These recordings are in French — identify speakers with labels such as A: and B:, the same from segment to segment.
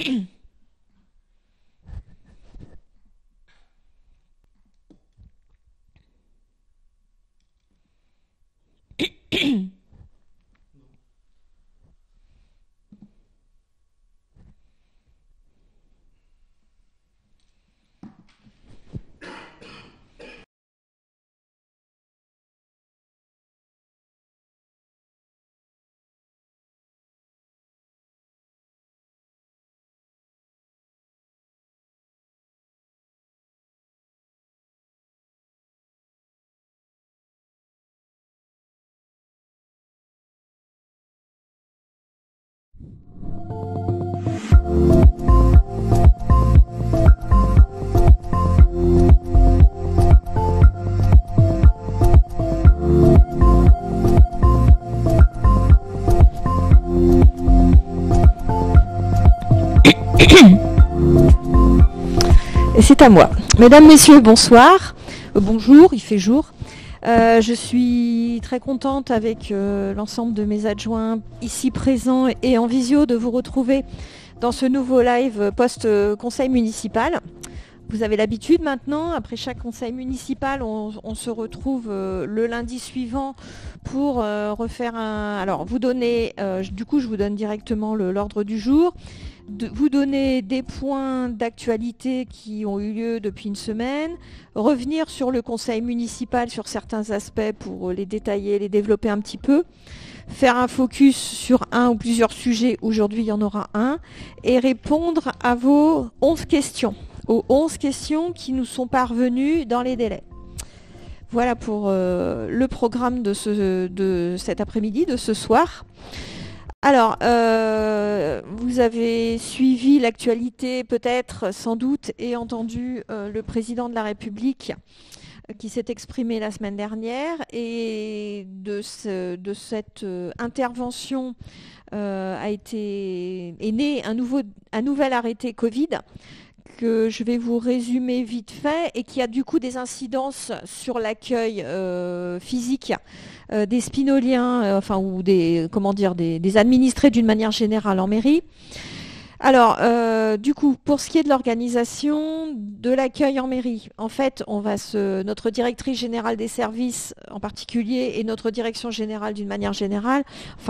A: Et c'est à moi. Mesdames, Messieurs, bonsoir. Bonjour, il fait jour. Je suis très contente avec l'ensemble de mes adjoints ici présents et en visio de vous retrouver dans ce nouveau live post-conseil municipal. Vous avez l'habitude maintenant, après chaque conseil municipal, on se retrouve le lundi suivant pour refaire un... Alors, vous donnez, du coup, je vous donne directement l'ordre du jour. Vous donner des points d'actualité qui ont eu lieu depuis une semaine, revenir sur le conseil municipal sur certains aspects pour les détailler, les développer un petit peu, faire un focus sur un ou plusieurs sujets, aujourd'hui il y en aura un, et répondre à vos 11 questions, aux 11 questions qui nous sont parvenues dans les délais. Voilà pour le programme de cet après-midi, de ce soir. Alors, vous avez suivi l'actualité peut-être, sans doute, et entendu le président de la République qui s'est exprimé la semaine dernière. Et de cette intervention est né un nouvel arrêté Covid que je vais vous résumer vite fait et qui a du coup des incidences sur l'accueil physique des spinoliens, ou des administrés d'une manière générale en mairie. Alors, du coup, pour ce qui est de l'organisation de l'accueil en mairie, en fait, notre directrice générale des services en particulier et notre direction générale d'une manière générale,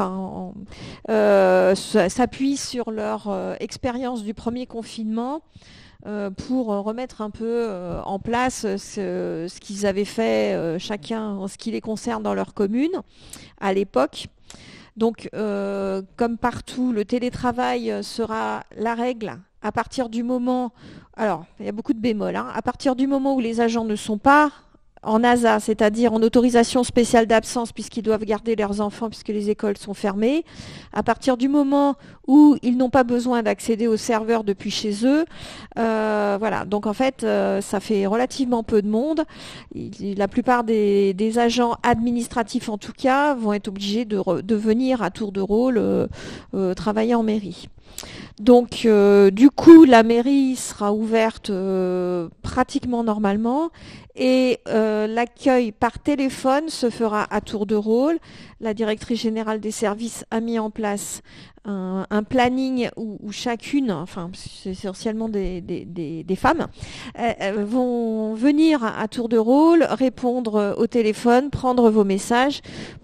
A: s'appuient sur leur expérience du premier confinement pour remettre un peu en place ce qu'ils avaient fait chacun en ce qui les concerne dans leur commune à l'époque. Donc, comme partout, le télétravail sera la règle à partir du moment... Alors, il y a beaucoup de bémols. À partir du moment où les agents ne sont pas en ASA, c'est-à-dire en autorisation spéciale d'absence, puisqu'ils doivent garder leurs enfants, puisque les écoles sont fermées, à partir du moment où ils n'ont pas besoin d'accéder aux serveurs depuis chez eux, voilà. Donc en fait, ça fait relativement peu de monde. La plupart des agents administratifs, en tout cas, vont être obligés de venir à tour de rôle travailler en mairie. Donc, du coup, la mairie sera ouverte pratiquement normalement et l'accueil par téléphone se fera à tour de rôle. La directrice générale des services a mis en place un planning où chacune, enfin c'est essentiellement des femmes, vont venir à tour de rôle, répondre au téléphone, prendre vos messages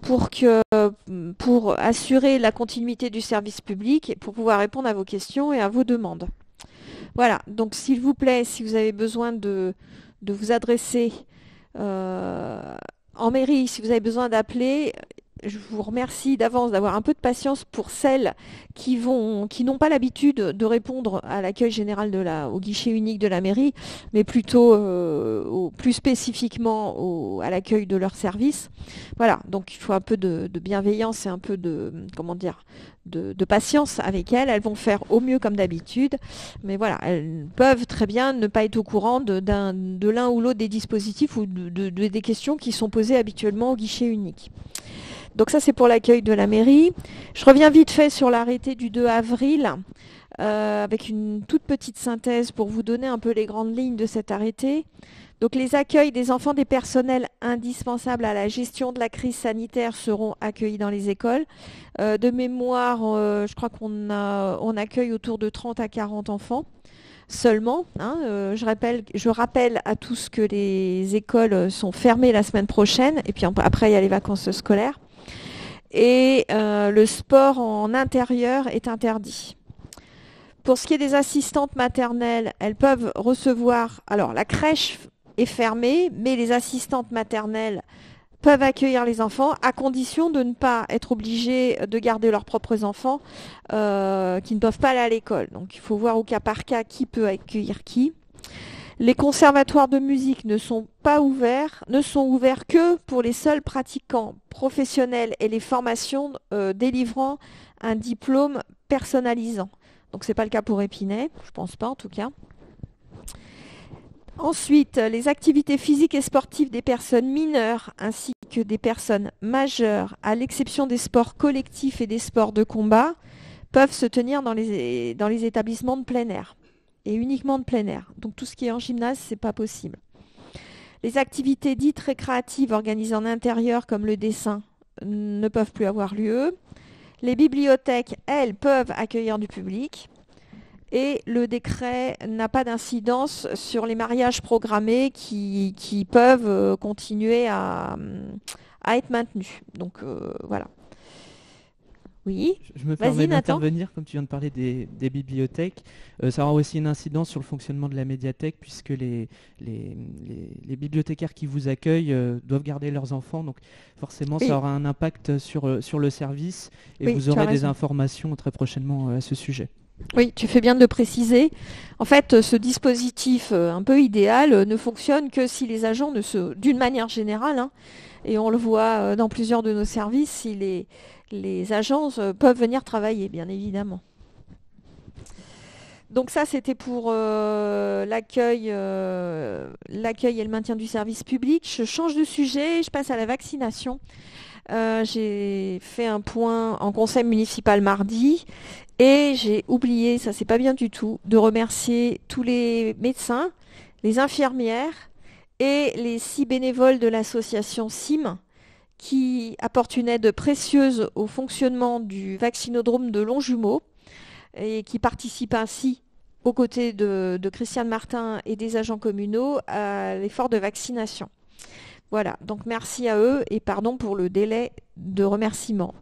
A: pour assurer la continuité du service public et pour pouvoir répondre à vos questions et à vos demandes. Voilà, donc s'il vous plaît, si vous avez besoin de vous adresser en mairie, si vous avez besoin d'appeler, je vous remercie d'avance d'avoir un peu de patience pour celles qui n'ont pas l'habitude de répondre à l'accueil général au guichet unique de la mairie, mais plutôt plus spécifiquement à l'accueil de leur service. Voilà, donc il faut un peu de bienveillance et un peu de patience avec elles. Elles vont faire au mieux comme d'habitude, mais voilà, elles peuvent très bien ne pas être au courant de l'un ou l'autre des dispositifs ou des questions qui sont posées habituellement au guichet unique. Donc ça, c'est pour l'accueil de la mairie. Je reviens vite fait sur l'arrêté du 2 avril avec une toute petite synthèse pour vous donner un peu les grandes lignes de cet arrêté. Donc les accueils des enfants des personnels indispensables à la gestion de la crise sanitaire seront accueillis dans les écoles. De mémoire, je crois on accueille autour de 30 à 40 enfants seulement. Je rappelle à tous que les écoles sont fermées la semaine prochaine et puis après il y a les vacances scolaires. Et le sport en intérieur est interdit. Pour ce qui est des assistantes maternelles, elles peuvent recevoir... Alors la crèche est fermée, mais les assistantes maternelles peuvent accueillir les enfants à condition de ne pas être obligées de garder leurs propres enfants qui ne peuvent pas aller à l'école. Donc il faut voir au cas par cas qui peut accueillir qui. Les conservatoires de musique ne sont ouverts que pour les seuls pratiquants professionnels et les formations délivrant un diplôme personnalisant. Donc c'est pas le cas pour Épinay, je pense pas en tout cas. Ensuite, les activités physiques et sportives des personnes mineures ainsi que des personnes majeures, à l'exception des sports collectifs et des sports de combat, peuvent se tenir dans les établissements de plein air et uniquement de plein air. Donc tout ce qui est en gymnase, c'est pas possible. Les activités dites récréatives organisées en intérieur comme le dessin ne peuvent plus avoir lieu. Les bibliothèques, elles, peuvent accueillir du public. Et le décret n'a pas d'incidence sur les mariages programmés qui peuvent continuer à être maintenus. Donc voilà. Oui.
B: Je me permets d'intervenir, comme tu viens de parler des bibliothèques. Ça aura aussi une incidence sur le fonctionnement de la médiathèque, puisque les bibliothécaires qui vous accueillent doivent garder leurs enfants. Donc forcément, ça aura un impact sur le service et vous aurez des informations très prochainement à ce sujet.
A: Oui, tu fais bien de le préciser. En fait, ce dispositif un peu idéal ne fonctionne que si les agents d'une manière générale, et on le voit dans plusieurs de nos services, si les agences peuvent venir travailler, bien évidemment. Donc ça, c'était pour l'accueil et le maintien du service public. Je change de sujet, je passe à la vaccination. J'ai fait un point en conseil municipal mardi et j'ai oublié, ça c'est pas bien du tout, de remercier tous les médecins, les infirmières et les 6 bénévoles de l'association CIM qui apportent une aide précieuse au fonctionnement du vaccinodrome de Longjumeau et qui participent ainsi aux côtés de Christiane Martin et des agents communaux à l'effort de vaccination. Voilà, donc merci à eux et pardon pour le délai de remerciement.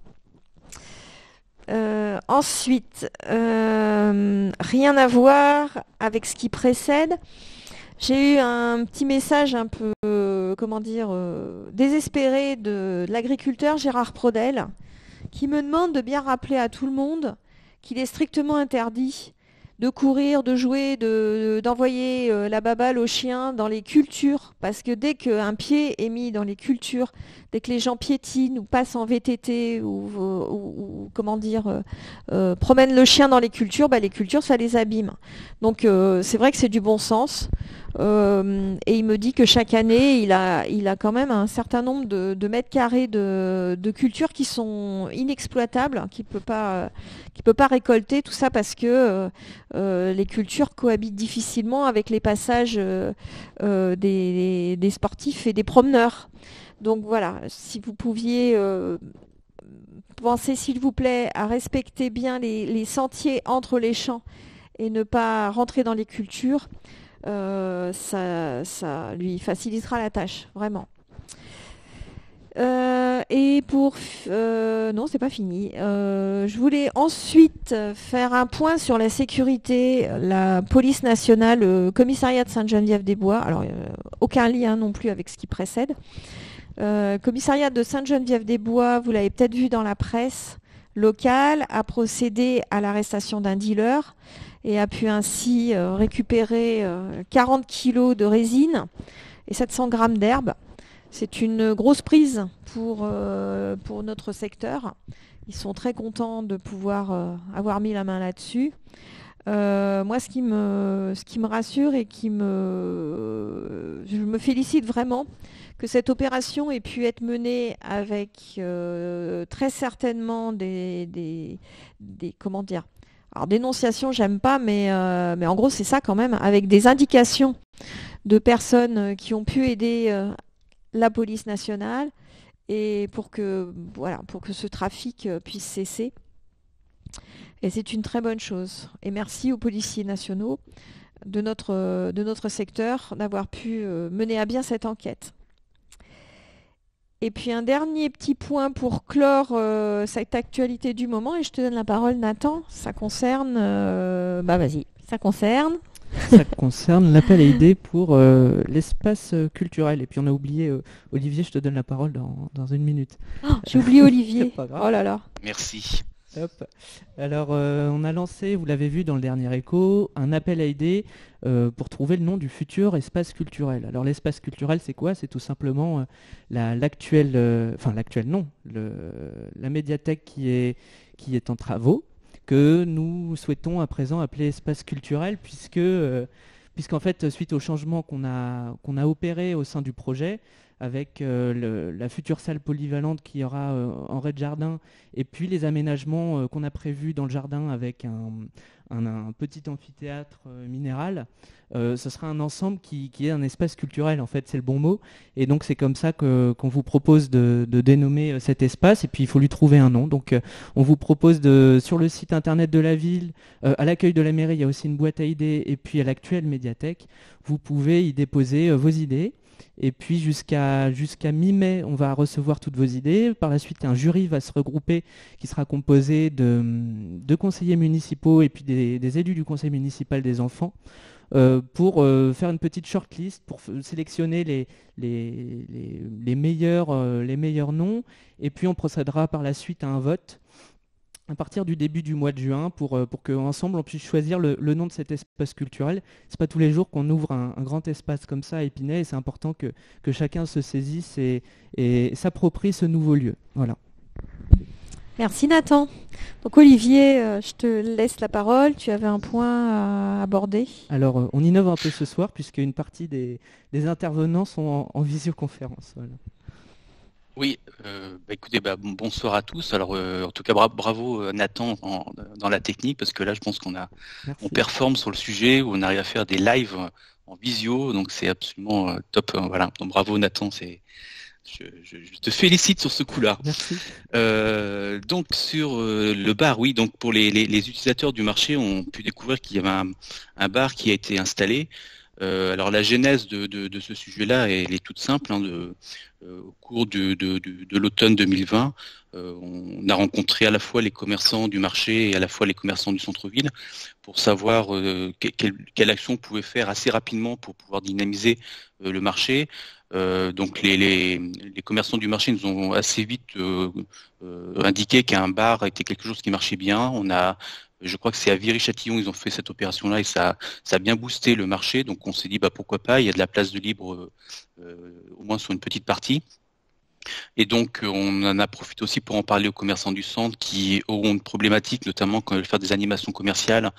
A: Ensuite, rien à voir avec ce qui précède. J'ai eu un petit message un peu, désespéré de l'agriculteur Gérard Prodel, qui me demande de bien rappeler à tout le monde qu'il est strictement interdit de courir, de jouer, d'envoyer la baballe aux chiens dans les cultures. Parce que dès qu'un pied est mis dans les cultures, dès que les gens piétinent ou passent en VTT promènent le chien dans les cultures, les cultures, ça les abîme. Donc c'est vrai que c'est du bon sens. Et il me dit que chaque année, il a quand même un certain nombre de mètres carrés de cultures qui sont inexploitables, qu'il peut pas récolter, tout ça parce que les cultures cohabitent difficilement avec les passages des sportifs et des promeneurs. Donc voilà, si vous pouviez penser s'il vous plaît à respecter bien les sentiers entre les champs et ne pas rentrer dans les cultures, ça lui facilitera la tâche, vraiment. Et non, c'est pas fini. Je voulais ensuite faire un point sur la sécurité, la police nationale, le commissariat de Sainte-Geneviève-des-Bois. Alors, aucun lien non plus avec ce qui précède. Commissariat de Sainte-Geneviève-des-Bois, vous l'avez peut-être vu dans la presse locale, a procédé à l'arrestation d'un dealer et a pu ainsi récupérer 40 kilos de résine et 700 grammes d'herbe. C'est une grosse prise pour notre secteur. Ils sont très contents de pouvoir avoir mis la main là-dessus. Moi, ce qui me rassure et je me félicite vraiment que cette opération ait pu être menée avec très certainement Alors dénonciation, j'aime pas, mais en gros c'est ça quand même, avec des indications de personnes qui ont pu aider la police nationale et pour que ce trafic puisse cesser. Et c'est une très bonne chose. Et merci aux policiers nationaux de notre secteur d'avoir pu mener à bien cette enquête. Et puis un dernier petit point pour clore cette actualité du moment, et je te donne la parole Nathan, ça concerne... vas-y, ça concerne...
B: Ça concerne l'appel à idées pour l'espace culturel. Et puis on a oublié Olivier, je te donne la parole dans une minute.
A: Oh, j'ai oublié Olivier. Oh là là.
C: Merci.
B: Hop. Alors on a lancé, vous l'avez vu dans le dernier écho, un appel à idées pour trouver le nom du futur espace culturel. Alors l'espace culturel c'est quoi? C'est tout simplement la médiathèque qui est en travaux, que nous souhaitons à présent appeler espace culturel, puisqu'en fait, suite au changement qu'on a opéré au sein du projet, avec la future salle polyvalente qui aura en rez-de-jardin, et puis les aménagements qu'on a prévus dans le jardin avec un petit amphithéâtre minéral, ce sera un ensemble qui est un espace culturel, en fait, c'est le bon mot. Et donc c'est comme ça qu'on vous propose de dénommer cet espace, et puis il faut lui trouver un nom. Donc on vous propose sur le site internet de la ville, à l'accueil de la mairie, il y a aussi une boîte à idées, et puis à l'actuelle médiathèque, vous pouvez y déposer vos idées. Et puis jusqu'à mi-mai, on va recevoir toutes vos idées. Par la suite, un jury va se regrouper qui sera composé de conseillers municipaux et puis des élus du conseil municipal des enfants pour faire une petite shortlist, pour sélectionner les meilleurs noms. Et puis on procédera par la suite à un vote à partir du début du mois de juin pour qu'ensemble on puisse choisir le nom de cet espace culturel. C'est pas tous les jours qu'on ouvre un grand espace comme ça à Épinay, et c'est important que chacun se saisisse et s'approprie ce nouveau lieu. Voilà.
A: Merci Nathan. Donc Olivier, je te laisse la parole. Tu avais un point à aborder.
B: Alors on innove un peu ce soir puisque une partie des intervenants sont en visioconférence. Voilà.
C: Oui, écoutez, bonsoir à tous. Alors, en tout cas, bravo Nathan dans la technique, parce que là, je pense on performe sur le sujet, où on arrive à faire des lives en visio, donc c'est absolument top. Voilà, donc bravo Nathan, je te félicite sur ce coup-là.
B: Merci.
C: Donc sur le bar, oui, donc pour les utilisateurs du marché ont pu découvrir qu'il y avait un bar qui a été installé. Alors la genèse de ce sujet-là, elle est toute simple. Au cours de l'automne 2020, on a rencontré à la fois les commerçants du marché et à la fois les commerçants du centre-ville pour savoir quelle action on pouvait faire assez rapidement pour pouvoir dynamiser le marché. Donc les commerçants du marché nous ont assez vite indiqué qu'un bar était quelque chose qui marchait bien. Je crois que c'est à Viry-Châtillon, ils ont fait cette opération-là et ça a bien boosté le marché. Donc on s'est dit pourquoi pas, il y a de la place de libre au moins sur une petite partie. Et donc on en a profité aussi pour en parler aux commerçants du centre qui auront une problématique, notamment quand ils veulent faire des animations commerciales.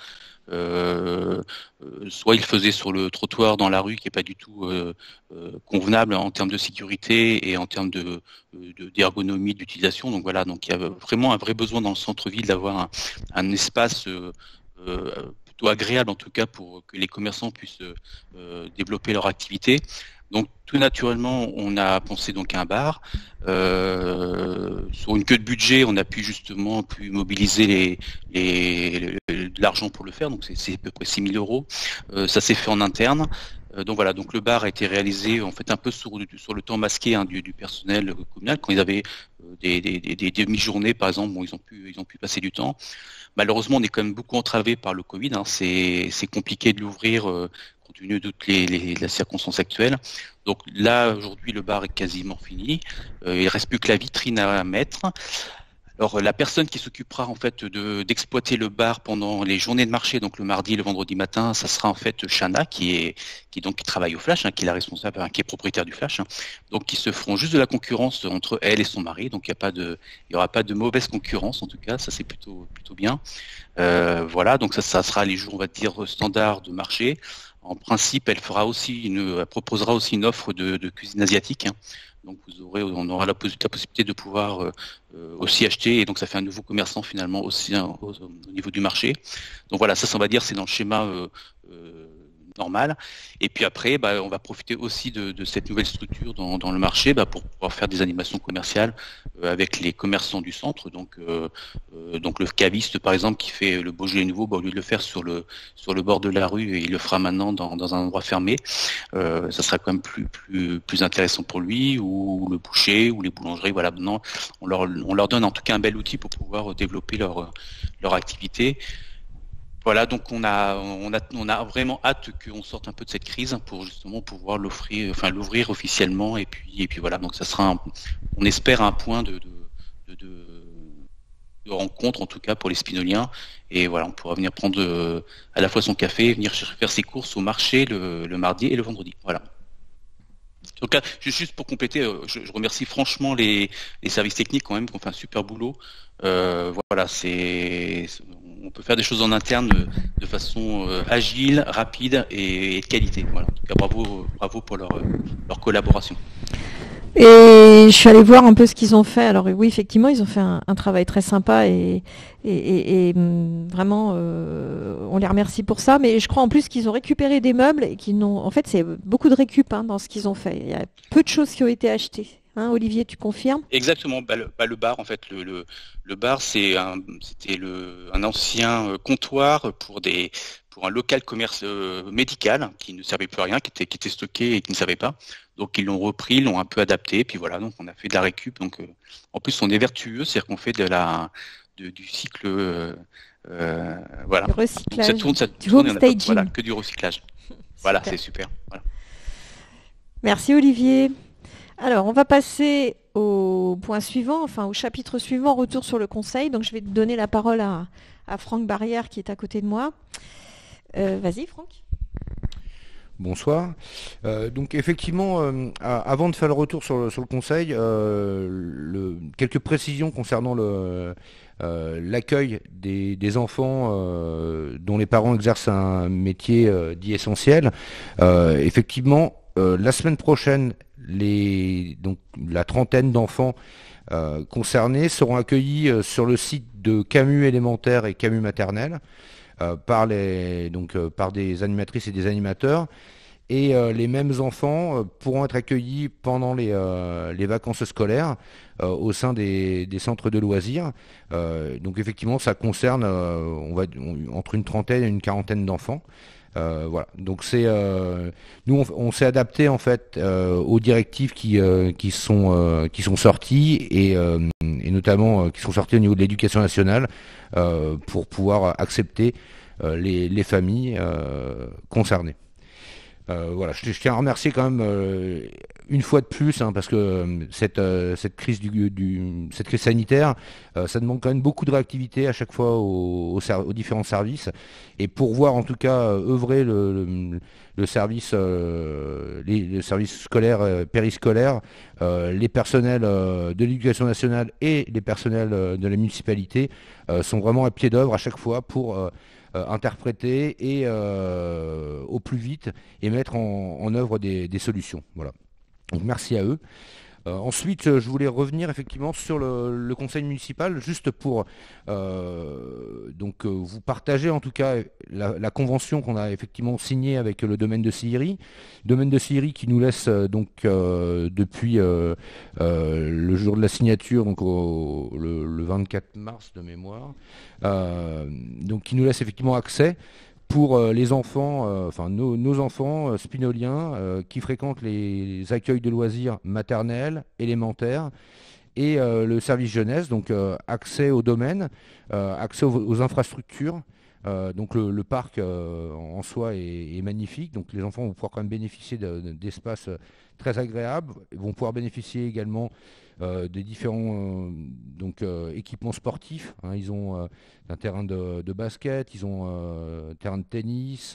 C: Soit ils le faisaient sur le trottoir dans la rue, qui n'est pas du tout convenable en termes de sécurité et en termes d'ergonomie d'utilisation. Donc voilà, donc il y a vraiment un vrai besoin dans le centre-ville d'avoir un espace plutôt agréable, en tout cas pour que les commerçants puissent développer leur activité. Donc tout naturellement, on a pensé donc à un bar. Sur une queue de budget, on a pu justement mobiliser de l'argent pour le faire. Donc c'est à peu près 6 000 euros. Ça s'est fait en interne. Donc voilà, donc le bar a été réalisé en fait un peu sur le temps masqué du personnel communal. Quand ils avaient des demi-journées par exemple, ils ont pu passer du temps. Malheureusement, on est quand même beaucoup entravé par le Covid. C'est compliqué de l'ouvrir compte tenu de toutes les circonstances actuelles. Donc là, aujourd'hui, le bar est quasiment fini. Il reste plus que la vitrine à mettre. Alors la personne qui s'occupera en fait d'exploiter le bar pendant les journées de marché, donc le mardi et le vendredi matin, ça sera en fait Chana qui travaille au Flash, qui est la responsable, qui est propriétaire du Flash, donc qui se feront juste de la concurrence entre elle et son mari. Donc il y aura pas de mauvaise concurrence en tout cas, ça c'est plutôt bien. Voilà, donc ça sera les jours on va dire standards de marché. En principe, elle proposera aussi une offre de cuisine asiatique. Donc on aura la possibilité de pouvoir aussi acheter, et donc ça fait un nouveau commerçant finalement aussi au niveau du marché. Donc voilà, ça on va dire c'est dans le schéma normal. Et puis après, on va profiter aussi de cette nouvelle structure dans le marché pour pouvoir faire des animations commerciales avec les commerçants du centre. Donc le caviste par exemple qui fait le Beaujolais nouveau, au lieu de le faire sur le bord de la rue, il le fera maintenant dans un endroit fermé. Ça sera quand même plus intéressant pour lui, ou le boucher ou les boulangeries. Voilà, maintenant on leur donne en tout cas un bel outil pour pouvoir développer leur activité. Voilà, donc on a vraiment hâte qu'on sorte un peu de cette crise pour justement pouvoir l'ouvrir officiellement, et puis voilà, donc ça sera on espère un point de rencontre en tout cas pour les Spinoliens, et voilà, on pourra venir prendre à la fois son café, venir faire ses courses au marché le mardi et le vendredi. Voilà. Donc là, juste pour compléter, je remercie franchement les services techniques quand même qui ont fait un super boulot. Voilà, on peut faire des choses en interne de façon agile, rapide et de qualité. Voilà. En tout cas, bravo pour leur collaboration.
A: Et je suis allée voir un peu ce qu'ils ont fait. Alors oui, effectivement, ils ont fait un travail très sympa et vraiment, on les remercie pour ça. Mais je crois en plus qu'ils ont récupéré des meubles et qu'ils n'ont. En fait, c'est beaucoup de récup dans ce qu'ils ont fait. Il y a peu de choses qui ont été achetées. Hein, Olivier, tu confirmes?
C: Exactement. Le bar, en fait, le bar, c'était un ancien comptoir pour un local commerce médical qui ne servait plus à rien, qui était stocké et qui ne savait pas. Donc ils l'ont repris, l'ont un peu adapté, puis voilà, donc on a fait de la récup. Donc en plus on est vertueux, c'est-à-dire qu'on fait du cycle, voilà.
A: Du recyclage,
C: Donc ça
A: du
C: tourne,
A: homestaging.
C: voilà, que du recyclage. Voilà, c'est super. Voilà.
A: Merci Olivier. Alors on va passer au point suivant, enfin au chapitre suivant, retour sur le conseil. Donc je vais te donner la parole à Franck Barrière qui est à côté de moi. Vas-y Franck.
D: Bonsoir. Donc effectivement, avant de faire le retour sur le conseil, quelques précisions concernant l'accueil des enfants dont les parents exercent un métier dit essentiel. Effectivement, la semaine prochaine, donc la trentaine d'enfants concernés seront accueillis sur le site de Camus élémentaire et Camus maternelle. Par des animatrices et des animateurs, et les mêmes enfants pourront être accueillis pendant les vacances scolaires au sein des centres de loisirs. Donc effectivement, ça concerne entre une trentaine et une quarantaine d'enfants. Voilà. Donc nous on s'est adapté en fait aux directives qui sont sorties, et notamment qui sont sorties au niveau de l'éducation nationale pour pouvoir accepter les familles concernées. Voilà, je tiens à remercier quand même une fois de plus, parce que cette crise cette crise sanitaire, ça demande quand même beaucoup de réactivité à chaque fois aux différents services, et pour voir en tout cas œuvrer le service scolaire, périscolaire, les personnels de l'éducation nationale et les personnels de la municipalité sont vraiment à pied d'œuvre à chaque fois pour interpréter et au plus vite et mettre en œuvre des solutions. Voilà. Donc merci à eux. Ensuite, je voulais revenir effectivement sur le conseil municipal, juste pour vous partager en tout cas la convention qu'on a effectivement signée avec le domaine de Sillery. Domaine de Sillery qui nous laisse depuis le jour de la signature, donc le 24 mars de mémoire, donc qui nous laisse effectivement accès pour les enfants, nos enfants spinoliens qui fréquentent les accueils de loisirs maternels, élémentaires et le service jeunesse, donc accès au domaine, accès aux infrastructures. Donc le parc en soi est magnifique, donc les enfants vont pouvoir quand même bénéficier d'espaces très agréables. Ils vont pouvoir bénéficier également des différents équipements sportifs. Ils ont un terrain de basket, ils ont un terrain de tennis,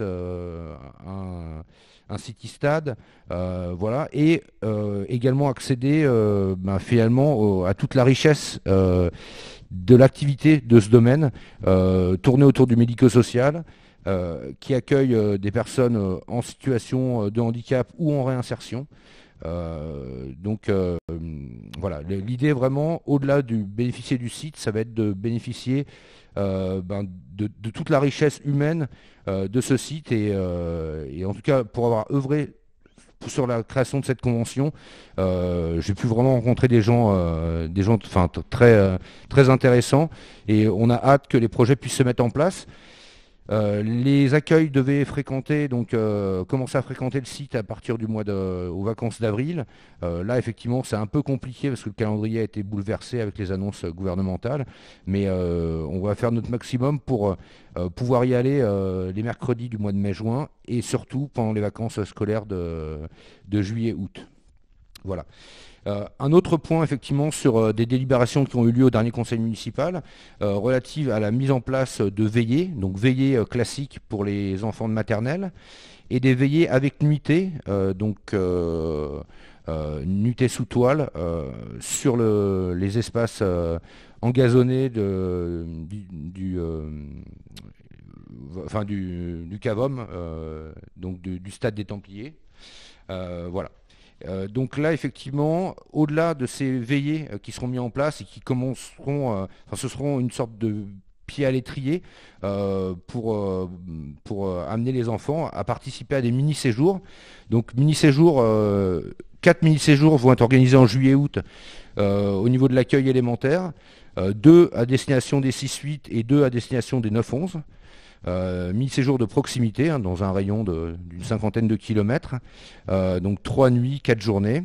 D: un city stade, voilà, et également accéder finalement à toute la richesse de l'activité de ce domaine, tournée autour du médico-social, qui accueille des personnes en situation de handicap ou en réinsertion. Voilà, l'idée vraiment, au-delà du bénéficier du site, ça va être de bénéficier de toute la richesse humaine de ce site et en tout cas pour avoir œuvré sur la création de cette convention, j'ai pu vraiment rencontrer des gens très intéressants et on a hâte que les projets puissent se mettre en place. Les accueils devaient commencer à fréquenter le site à partir du aux vacances d'avril. Là, effectivement, c'est un peu compliqué parce que le calendrier a été bouleversé avec les annonces gouvernementales. Mais on va faire notre maximum pour pouvoir y aller les mercredis du mois de mai-juin et surtout pendant les vacances scolaires de juillet-août. Voilà. Un autre point, effectivement, sur des délibérations qui ont eu lieu au dernier conseil municipal, relative à la mise en place de veillées, donc veillées classiques pour les enfants de maternelle, et des veillées avec nuitée, nuitée sous toile, sur les espaces engazonnés du CAVOM, donc du stade des Templiers. Voilà. Donc là, effectivement, au-delà de ces veillées qui seront mis en place et qui commenceront, ce seront une sorte de pied à l'étrier pour amener les enfants à participer à des mini-séjours. Donc mini-séjours, 4 mini-séjours vont être organisés en juillet-août au niveau de l'accueil élémentaire, 2 à destination des 6-8 et 2 à destination des 9-11. Mini-séjour de proximité, dans un rayon d'une 50aine de kilomètres, donc 3 nuits, 4 journées.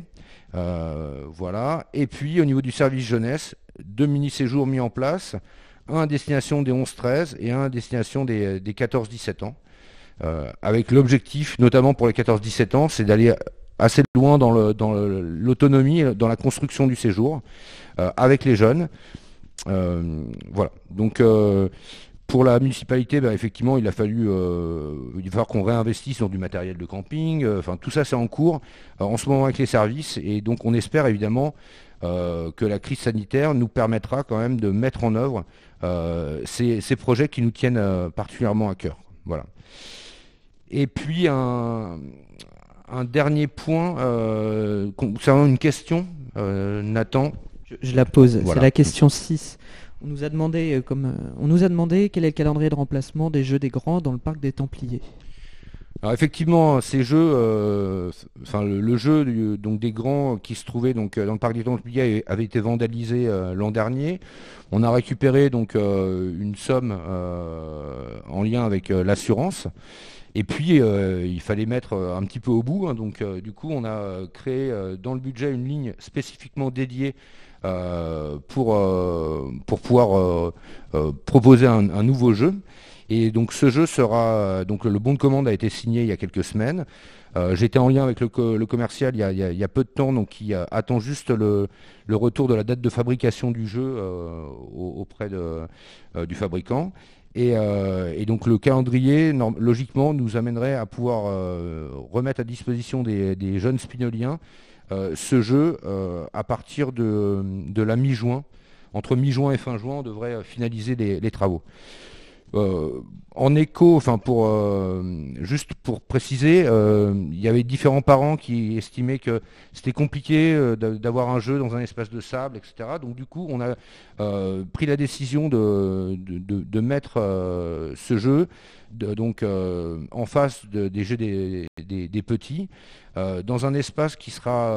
D: Voilà. Et puis au niveau du service jeunesse, 2 mini-séjours mis en place, un à destination des 11-13 et un à destination des 14-17 ans. Avec l'objectif, notamment pour les 14-17 ans, c'est d'aller assez loin dans l'autonomie, dans la construction du séjour, avec les jeunes. Voilà. Donc pour la municipalité, effectivement, il va falloir qu'on réinvestisse dans du matériel de camping. Tout ça, c'est en cours en ce moment avec les services. Et donc, on espère évidemment que la crise sanitaire nous permettra quand même de mettre en œuvre ces projets qui nous tiennent particulièrement à cœur. Voilà. Et puis, un dernier point concernant une question, Nathan.
B: Je la pose,
D: Voilà.
B: C'est la question 6. On nous a demandé quel est le calendrier de remplacement des Jeux des Grands dans le parc des Templiers.
D: Alors effectivement, ces jeux, le jeu des Grands qui se trouvait dans le parc des Templiers avait été vandalisé l'an dernier. On a récupéré une somme en lien avec l'assurance. Et puis il fallait mettre un petit peu au bout. Du coup, on a créé dans le budget une ligne spécifiquement dédiée pour pouvoir proposer un nouveau jeu. Et donc ce jeu sera, le bon de commande a été signé il y a quelques semaines. J'étais en lien avec le commercial il y a peu de temps, qui attend juste le retour de la date de fabrication du jeu auprès du fabricant. Et donc le calendrier, logiquement, nous amènerait à pouvoir remettre à disposition des jeunes spinoliens ce jeu à partir de la mi-juin. Entre mi-juin et fin juin, on devrait finaliser les travaux. En écho, juste pour préciser, il y avait différents parents qui estimaient que c'était compliqué d'avoir un jeu dans un espace de sable, etc. Donc du coup, on a pris la décision de mettre ce jeu en face des jeux des petits, dans un espace qui sera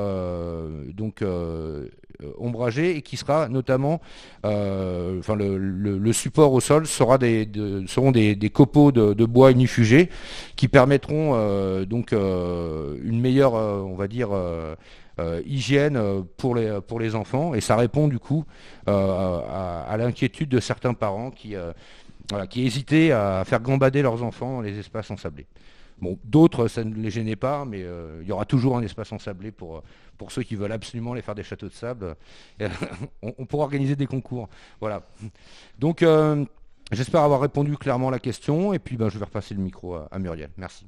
D: ombragé et qui sera notamment le support au sol seront des copeaux de bois ignifugés qui permettront une meilleure hygiène pour les enfants, et ça répond du coup à l'inquiétude de certains parents qui hésitaient à faire gambader leurs enfants dans les espaces ensablés. Bon, d'autres, ça ne les gênait pas, mais il y aura toujours un espace ensablé pour ceux qui veulent absolument les faire des châteaux de sable. On pourra organiser des concours. Voilà. Donc, j'espère avoir répondu clairement à la question, et puis je vais repasser le micro à Muriel. Merci.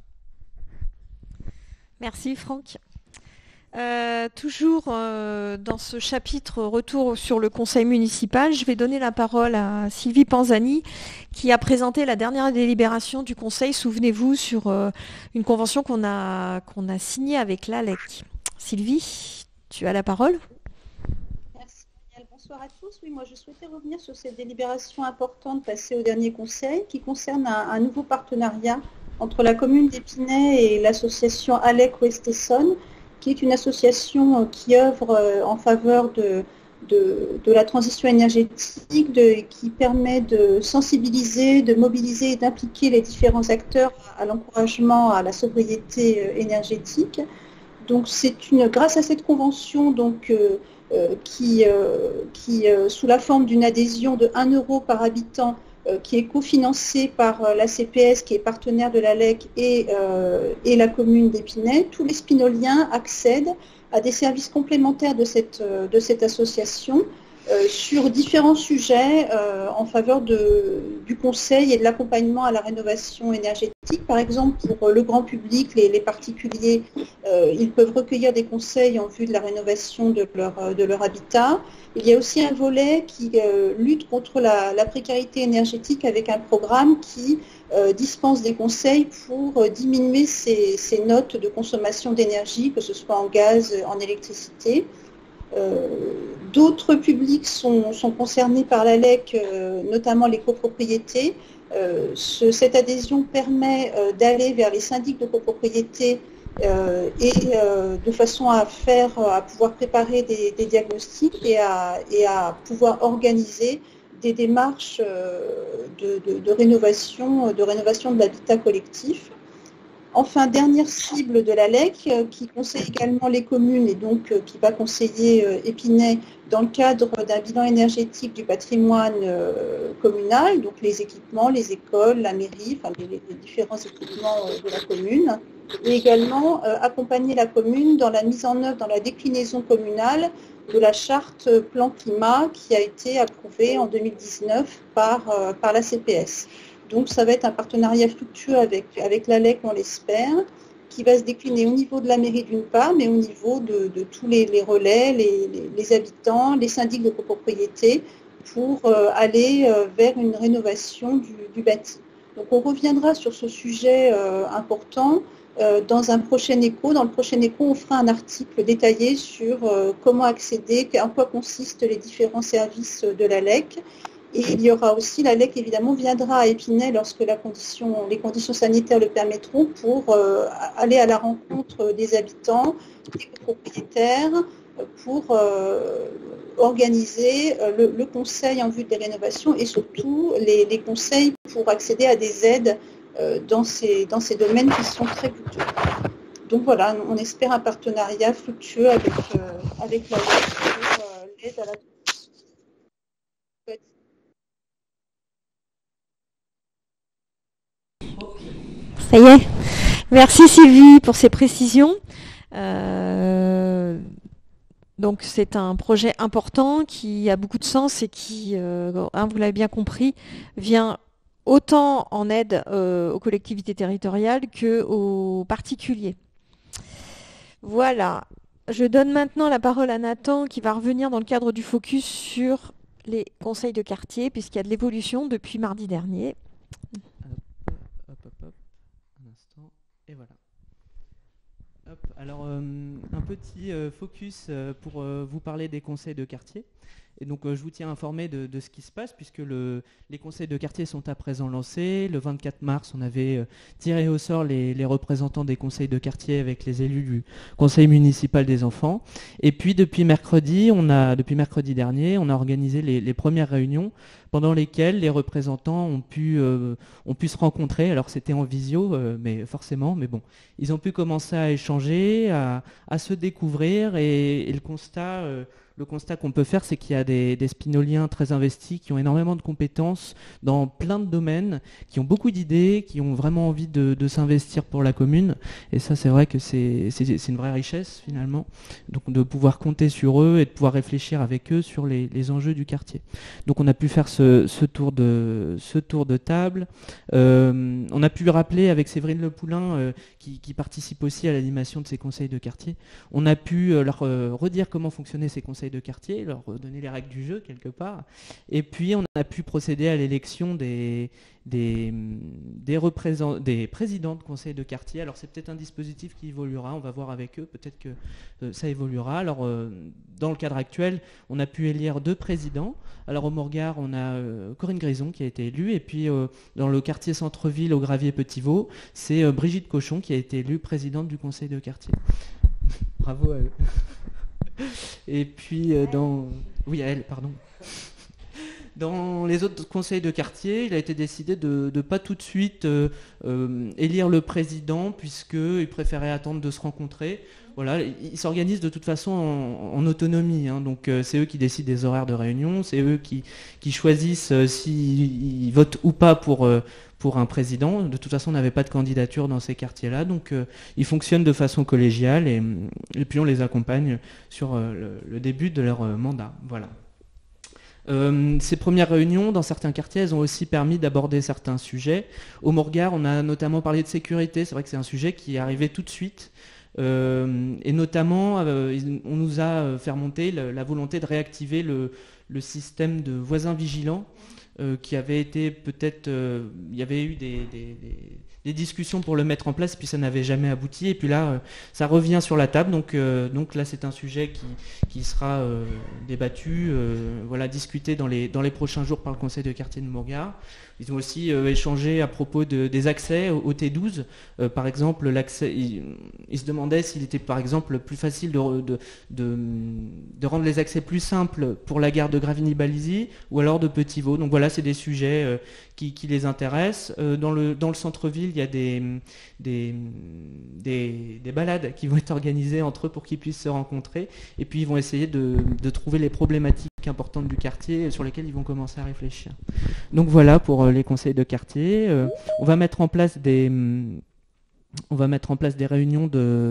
A: Merci Franck. Toujours dans ce chapitre retour sur le conseil municipal, je vais donner la parole à Sylvie Panzani qui a présenté la dernière délibération du conseil, souvenez-vous, sur une convention qu'on a signée avec l'ALEC. Sylvie, tu as la parole.
E: Merci. Bonsoir à tous. Oui, moi je souhaitais revenir sur cette délibération importante passée au dernier conseil qui concerne un nouveau partenariat entre la commune d'Épinay et l'association ALEC Ouest Essonne, qui est une association qui œuvre en faveur de la transition énergétique, qui permet de sensibiliser, de mobiliser et d'impliquer les différents acteurs à l'encouragement à la sobriété énergétique. Donc grâce à cette convention qui, sous la forme d'une adhésion de 1 euro par habitant, qui est cofinancée par la CPS, qui est partenaire de l'ALEC, et la commune d'Épinay, tous les spinoliens accèdent à des services complémentaires de cette association sur différents sujets en faveur du conseil et de l'accompagnement à la rénovation énergétique. Par exemple, pour le grand public, les particuliers, ils peuvent recueillir des conseils en vue de la rénovation de leur habitat. Il y a aussi un volet qui lutte contre la précarité énergétique avec un programme qui dispense des conseils pour diminuer ses notes de consommation d'énergie, que ce soit en gaz, en électricité. D'autres publics sont concernés par l'ALEC, notamment les copropriétés. Cette adhésion permet d'aller vers les syndics de copropriété de façon à pouvoir préparer des diagnostics et à pouvoir organiser des démarches de rénovation de l'habitat collectif. Enfin, dernière cible de l'ALEC, qui conseille également les communes et donc qui va conseiller Épinay dans le cadre d'un bilan énergétique du patrimoine communal, donc les équipements, les écoles, la mairie, enfin les différents équipements de la commune, et également accompagner la commune dans la mise en œuvre, dans la déclinaison communale de la charte plan climat qui a été approuvée en 2019 par la CPS. Donc ça va être un partenariat fructueux avec l'ALEC, on l'espère, qui va se décliner au niveau de la mairie d'une part, mais au niveau de tous les relais, les habitants, les syndics de copropriété, pour aller vers une rénovation du bâti. Donc on reviendra sur ce sujet important dans un prochain écho. Dans le prochain écho, on fera un article détaillé sur comment accéder, en quoi consistent les différents services de l'ALEC. Et il y aura aussi, l'ALEC évidemment viendra à Épinay lorsque les conditions sanitaires le permettront pour aller à la rencontre des habitants, des propriétaires, pour organiser le conseil en vue des rénovations et surtout les conseils pour accéder à des aides dans ces domaines qui sont très coûteux. Donc voilà, on espère un partenariat fructueux avec l'ALEC pour l'aide à la
A: Ça y est. Merci Sylvie pour ces précisions. Donc c'est un projet important qui a beaucoup de sens et qui, vous l'avez bien compris, vient autant en aide aux collectivités territoriales qu'aux particuliers. Voilà. Je donne maintenant la parole à Nathan qui va revenir dans le cadre du focus sur les conseils de quartier puisqu'il y a de l'évolution depuis mardi dernier.
B: Et voilà. Hop, alors un petit focus pour vous parler des conseils de quartier. Et donc je vous tiens informé de ce qui se passe puisque les conseils de quartier sont à présent lancés. Le 24 mars, on avait tiré au sort les représentants des conseils de quartier avec les élus du conseil municipal des enfants. Et puis depuis mercredi dernier, on a organisé les premières réunions pendant lesquelles les représentants ont pu se rencontrer. Alors c'était en visio, mais bon, ils ont pu commencer à échanger, à se découvrir et le constat qu'on peut faire, c'est qu'il y a des spinoliens très investis qui ont énormément de compétences dans plein de domaines, qui ont beaucoup d'idées, qui ont vraiment envie de s'investir pour la commune. Et ça, c'est vrai que c'est une vraie richesse finalement, donc de pouvoir compter sur eux et de pouvoir réfléchir avec eux sur les enjeux du quartier. Donc on a pu faire ce tour de table. On a pu rappeler avec Séverine Lepoulin, qui participe aussi à l'animation de ces conseils de quartier, on a pu leur redire comment fonctionnaient ces conseils conseil de quartier, leur donner les règles du jeu quelque part. Et puis on a pu procéder à l'élection des présidents de conseil de quartier. Alors c'est peut-être un dispositif qui évoluera, on va voir avec eux, peut-être que ça évoluera. Alors dans le cadre actuel, on a pu élire 2 présidents. Alors au Morgard, on a Corinne Grison qui a été élue, et puis dans le quartier centre-ville au Gravier-Petit-Vaux, c'est Brigitte Cochon qui a été élue présidente du conseil de quartier. Bravo à eux. Et puis Oui, à elle, pardon. Dans les autres conseils de quartier, il a été décidé de ne pas tout de suite élire le président, puisqu'ils préféraient attendre de se rencontrer. Voilà, ils s'organisent de toute façon en autonomie, hein, donc c'est eux qui décident des horaires de réunion, c'est eux qui choisissent s'ils votent ou pas pour un président. De toute façon, on n'avait pas de candidature dans ces quartiers-là, donc ils fonctionnent de façon collégiale et puis on les accompagne sur le début de leur mandat. Voilà. Ces premières réunions, dans certains quartiers, elles ont aussi permis d'aborder certains sujets. Au Morgard, on a notamment parlé de sécurité. C'est vrai que c'est un sujet qui est arrivé tout de suite. Et notamment, on nous a fait remonter la volonté de réactiver le système de voisins vigilants qui avait été peut-être... il y avait eu des discussions pour le mettre en place, puis ça n'avait jamais abouti. Et puis là, ça revient sur la table. Donc là, c'est un sujet qui sera débattu, discuté dans les prochains jours par le conseil de quartier de Morgard. Ils ont aussi échangé à propos des accès au T12. Par exemple, l'accès, ils se demandaient s'il était par exemple plus facile de rendre les accès plus simples pour la gare de Gravigny-Balyzy ou alors de Petit-Vaux. Donc voilà, c'est des sujets qui les intéressent. Dans le centre-ville, il y a des balades qui vont être organisées entre eux pour qu'ils puissent se rencontrer. Et puis ils vont essayer de trouver les problématiques importantes du quartier sur lesquelles ils vont commencer à réfléchir. Donc voilà pour les conseils de quartier. On va mettre en place des réunions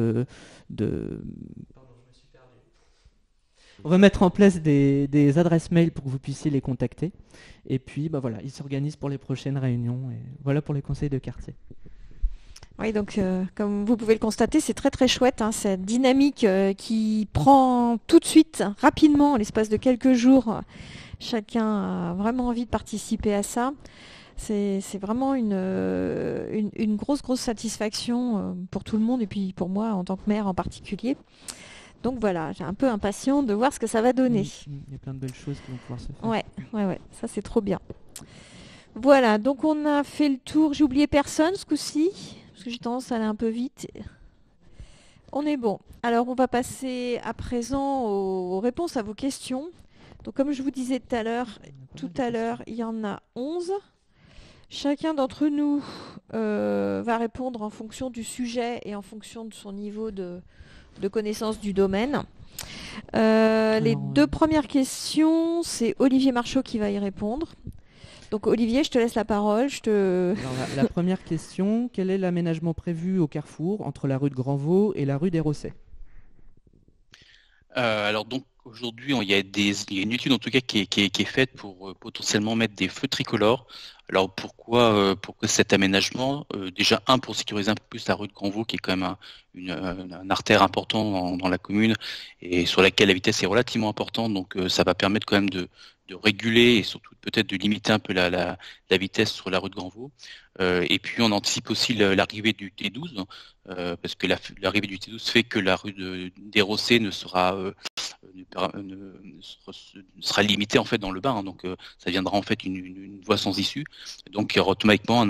B: on va mettre en place des adresses mail pour que vous puissiez les contacter. Et puis voilà, ils s'organisent pour les prochaines réunions. Et voilà pour les conseils de quartier.
A: Oui, donc comme vous pouvez le constater, c'est très très chouette, hein, cette dynamique qui prend tout de suite, rapidement, en l'espace de quelques jours. Chacun a vraiment envie de participer à ça. C'est vraiment une grosse satisfaction pour tout le monde et puis pour moi en tant que maire en particulier. Donc voilà, j'ai un peu impatient de voir ce que ça va donner.
B: Il y a plein de belles choses qui vont pouvoir se faire.
A: Ouais, ça c'est trop bien. Voilà, donc on a fait le tour. J'ai oublié personne ce coup-ci, parce que j'ai tendance à aller un peu vite. On est bon. Alors on va passer à présent aux réponses à vos questions. Donc comme je vous disais tout à l'heure, il y en a 11. Chacun d'entre nous va répondre en fonction du sujet et en fonction de son niveau de connaissance du domaine. Les 2 premières questions, c'est Olivier Marchot qui va y répondre. Donc Olivier, je te laisse la parole.
B: Alors, la première question, quel est l'aménagement prévu au carrefour entre la rue de Grandvaux et la rue des Rossets ?
C: Alors donc aujourd'hui, il y a une étude en tout cas qui est faite pour potentiellement mettre des feux tricolores. Alors pourquoi cet aménagement déjà pour sécuriser un peu plus la rue de Grandvaux, qui est quand même une artère importante dans la commune et sur laquelle la vitesse est relativement importante, donc ça va permettre quand même de réguler et surtout peut-être de limiter un peu la vitesse sur la rue de Grandvaux. Et puis on anticipe aussi l'arrivée du T12, parce que l'arrivée du T12 fait que la rue des Rossets ne sera limitée en fait dans le bas, hein, donc ça viendra en fait une voie sans issue. Donc automatiquement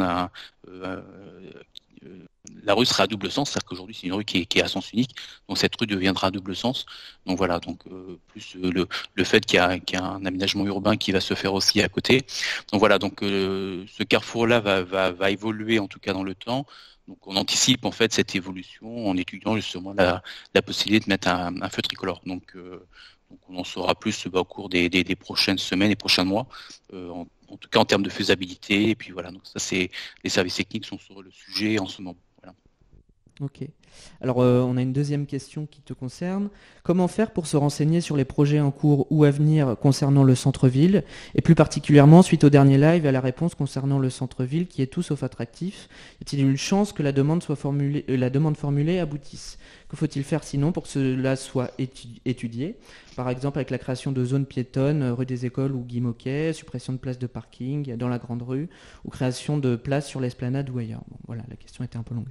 C: la rue sera à double sens, c'est-à-dire qu'aujourd'hui c'est une rue qui est à sens unique, donc cette rue deviendra à double sens. Donc voilà, donc plus le fait qu'il y a un aménagement urbain qui va se faire aussi à côté. Donc voilà, donc ce carrefour-là va évoluer en tout cas dans le temps. Donc on anticipe en fait cette évolution en étudiant justement la possibilité de mettre un feu tricolore. Donc on en saura plus au cours des prochaines semaines et prochains mois, en tout cas en termes de faisabilité. Et puis voilà, donc ça c'est les services techniques sont sur le sujet en ce moment. Voilà.
B: Ok. Alors, on a une deuxième question qui te concerne. Comment faire pour se renseigner sur les projets en cours ou à venir concernant le centre-ville, et plus particulièrement suite au dernier live à la réponse concernant le centre-ville qui est tout sauf attractif? Y a-t-il une chance que la demande formulée aboutisse? Que faut-il faire sinon pour que cela soit étudié? Par exemple avec la création de zones piétonnes, rue des Écoles ou Guy Moquet, suppression de places de parking dans la Grande Rue, ou création de places sur l'esplanade ou ailleurs. Bon, voilà, la question était un peu longue.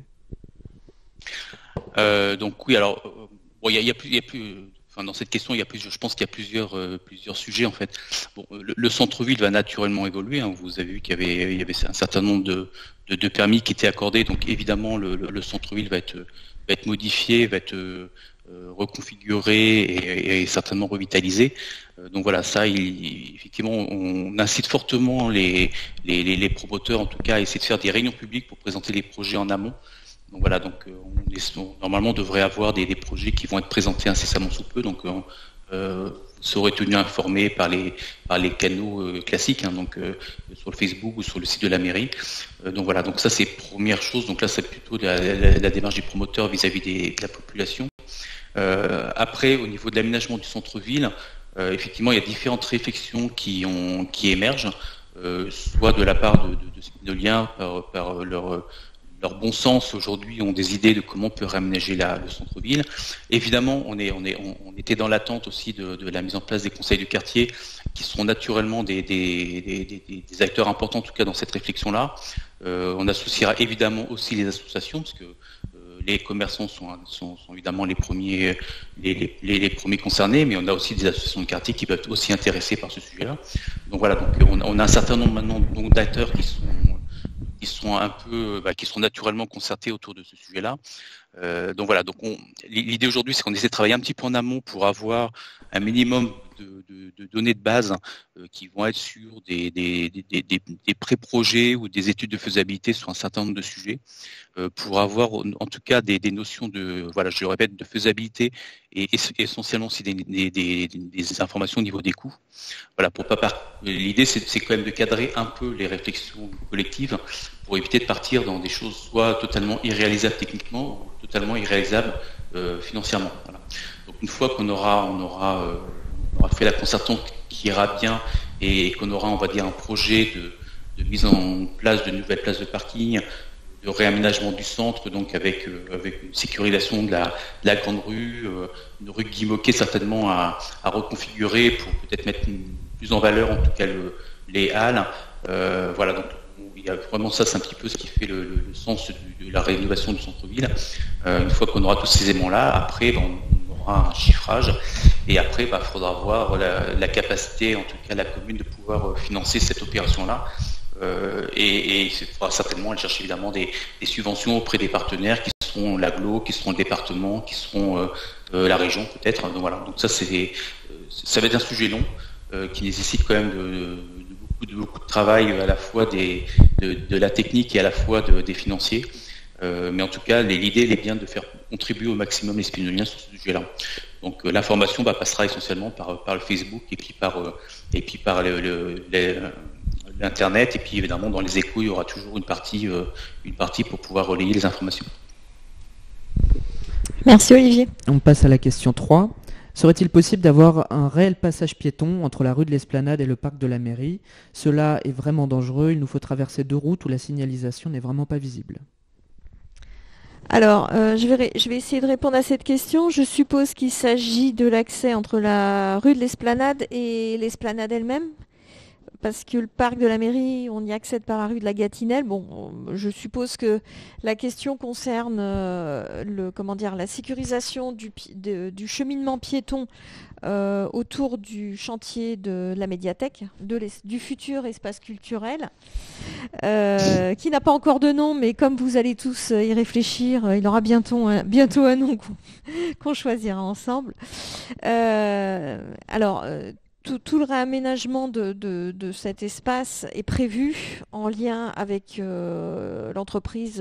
C: Donc oui, alors bon, enfin, dans cette question, je pense qu'il y a plusieurs sujets en fait. Bon, le centre-ville va naturellement évoluer. Hein. Vous avez vu qu'il y avait un certain nombre de permis qui étaient accordés. Donc évidemment, le centre-ville va être modifié, va être reconfiguré et certainement revitalisé. Donc voilà, ça, effectivement, on incite fortement les promoteurs, en tout cas, à essayer de faire des réunions publiques pour présenter les projets en amont. Donc voilà, normalement on devrait avoir des projets qui vont être présentés incessamment sous peu. Donc vous serez tenu informé par les canaux classiques, hein, donc sur le Facebook ou sur le site de la mairie. Donc voilà, donc ça c'est première chose. Donc là c'est plutôt la démarche du promoteur vis-à-vis de la population. Après, au niveau de l'aménagement du centre-ville, effectivement il y a différentes réflexions qui émergent, soit de la part de Spinolien par leur bon sens aujourd'hui ont des idées de comment on peut réaménager le centre-ville. Évidemment, on était dans l'attente aussi de la mise en place des conseils du quartier, qui seront naturellement des acteurs importants, en tout cas dans cette réflexion-là. On associera évidemment aussi les associations, parce que les commerçants sont évidemment les premiers concernés, mais on a aussi des associations de quartier qui peuvent être aussi intéressées par ce sujet-là. Donc voilà, on a un certain nombre maintenant d'acteurs qui seront naturellement concertés autour de ce sujet-là. Donc voilà, l'idée aujourd'hui, c'est qu'on essaie de travailler un petit peu en amont pour avoir un minimum de données de base qui vont être sur des pré-projets ou des études de faisabilité sur un certain nombre de sujets, pour avoir en tout cas des notions je le répète, de faisabilité et essentiellement aussi des informations au niveau des coûts. Voilà, l'idée c'est quand même de cadrer un peu les réflexions collectives pour éviter de partir dans des choses soit totalement irréalisables techniquement ou totalement irréalisables financièrement. Voilà. Donc une fois qu'on aura fait la concertation qui ira bien et qu'on aura, on va dire, un projet de mise en place de nouvelles places de parking, de réaménagement du centre, donc avec une sécurisation de la Grande Rue, une rue Guy Moquet certainement à reconfigurer pour peut-être mettre plus en valeur en tout cas les halles. Voilà, donc il y a vraiment ça, c'est un petit peu ce qui fait le sens de la rénovation du centre-ville. Une fois qu'on aura tous ces éléments-là, après on aura un chiffrage et après il faudra voir la capacité, en tout cas la commune, de pouvoir financer cette opération-là. Et il faudra certainement aller chercher évidemment des subventions auprès des partenaires qui seront l'agglo, qui seront le département, qui seront la région peut-être. Donc voilà, donc ça va être un sujet long qui nécessite quand même de beaucoup de travail, à la fois de la technique et à la fois des financiers. Mais en tout cas, l'idée est bien de faire contribuer au maximum les Spinoliens sur ce sujet-là. Donc l'information passera essentiellement par le Facebook et puis par l'Internet, et puis évidemment dans les échos il y aura toujours une partie pour pouvoir relayer les informations.
A: Merci Olivier.
B: On passe à la question 3. Serait-il possible d'avoir un réel passage piéton entre la rue de l'Esplanade et le parc de la mairie? Cela est vraiment dangereux, il nous faut traverser 2 routes où la signalisation n'est vraiment pas visible.
A: Alors, je vais essayer de répondre à cette question. Je suppose qu'il s'agit de l'accès entre la rue de l'Esplanade et l'Esplanade elle-même, parce que le parc de la mairie, on y accède par la rue de la Gatinelle. Bon, je suppose que la question concerne la sécurisation du cheminement piéton autour du chantier de la médiathèque, du futur espace culturel, qui n'a pas encore de nom, mais comme vous allez tous y réfléchir, il aura bientôt un nom qu'on choisira ensemble. Tout le réaménagement de cet espace est prévu en lien avec l'entreprise